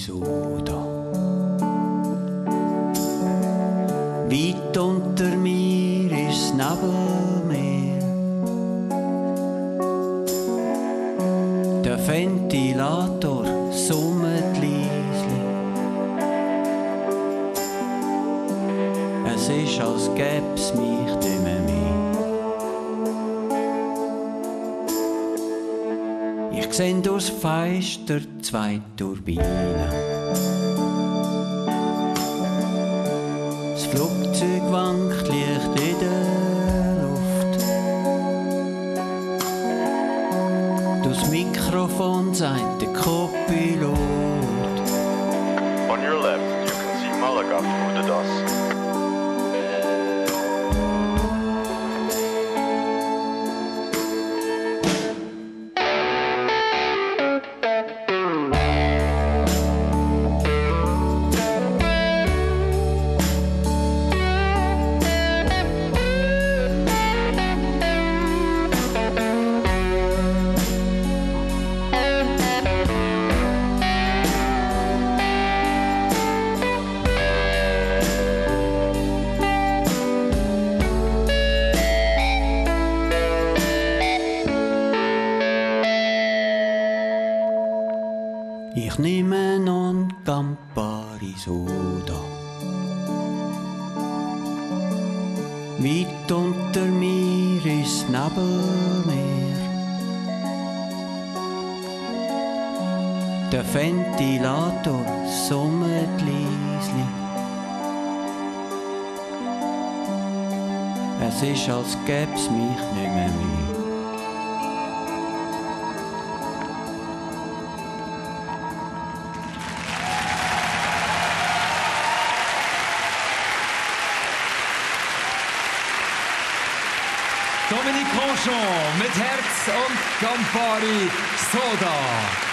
Soda. Weit unter mir ist das Nebelmeer. Der Ventilator summt leislich. Es ist, als gäb's mich nicht mehr. Ich sehe durchs Fenster 2 Turbinen. Das Flugzeug wankt leicht in der Luft. Durchs Mikrofon sagt der Co-Pilot: On your left, you can see Malaga through the dust. Ich nehme non Campari Soda. Weit unter mir ist das Nebelmeer. Der Ventilator summt leislich. Es ist, als gäb's mich nicht mehr. Dominique Conchon mit Herz und Campari Soda.